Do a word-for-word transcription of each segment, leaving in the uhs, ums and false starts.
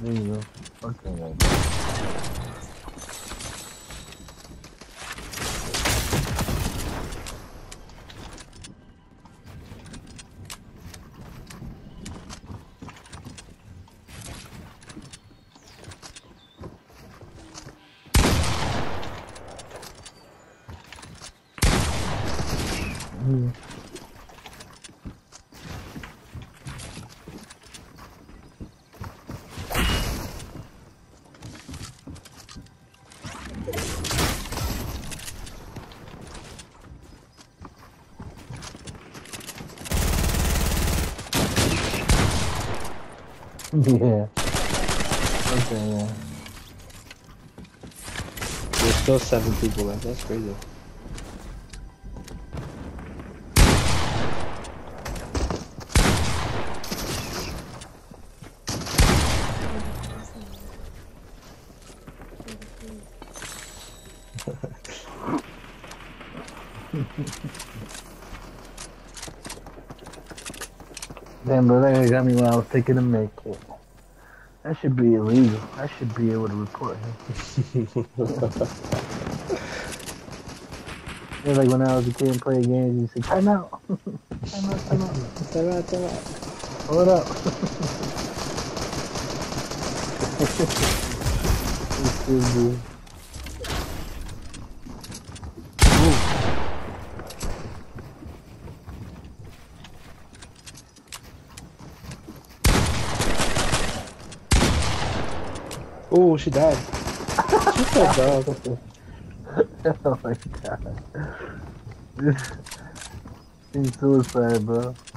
There you go. Okay, right. Mm. Yeah. Okay, yeah. There's still seven people left. That's crazy. Damn, bro, that guy got me when I was taking a med kit. That should be illegal. I should be able to report him. Yeah, like when I was a kid and playing games, you say, time out. Time out, time out. Time out, time out. Hold up. Oh, she died. She's so dog. Oh my god. This is suicide, bro.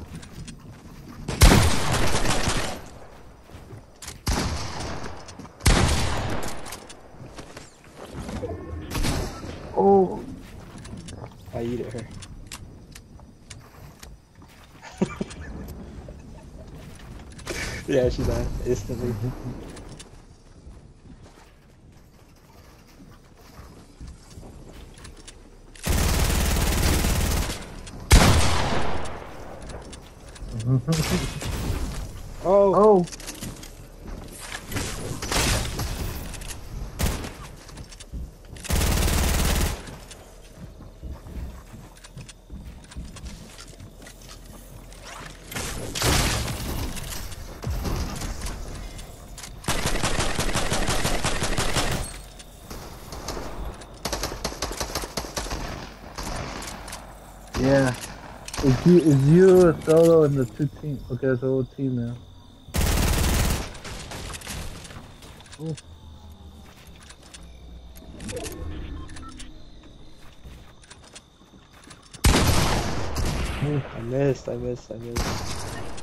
Oh. I eat at her. Yeah, she died instantly. Oh. Oh. Yeah. It's you, it's you, a solo, and the two team. Okay, it's a whole team now. Ooh. I missed, I missed, I missed.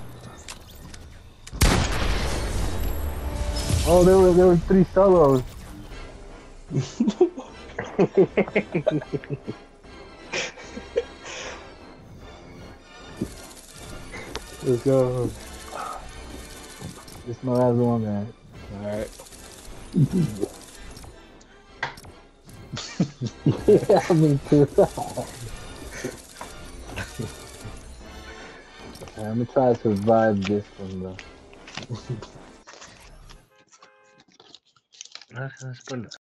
Oh, there were there were three solos. Let's go. This is my last one, man. Alright. Yeah, me too. I'm gonna try to survive this one, though. Let's put